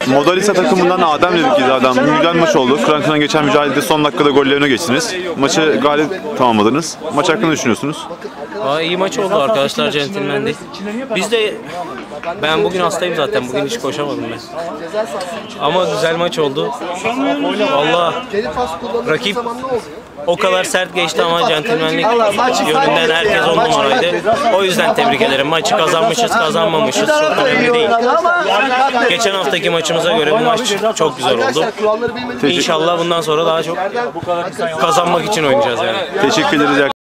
Modalisa takımından Adem dedik ki adam güzel maç oldu. Kıran kıran geçen mücadelede son dakikada gollerine geçtiniz. Maçı galip tamamladınız. Maç hakkında ne düşünüyorsunuz? İyi maç oldu arkadaşlar, centilmendi. Biz de, ben bugün hastayım zaten, bugün hiç koşamadım ben. Ama güzel maç oldu. Vallahi rakip o kadar sert geçti ama centilmenlik yönünden herkes 10 numaraydı. O yüzden tebrik ederim. Maçı kazanmışız, kazanmamışız çok önemli değil. Geçen haftaki maçımıza göre bu maç çok güzel oldu. İnşallah bundan sonra daha çok kazanmak için oynayacağız yani. Teşekkür ederiz.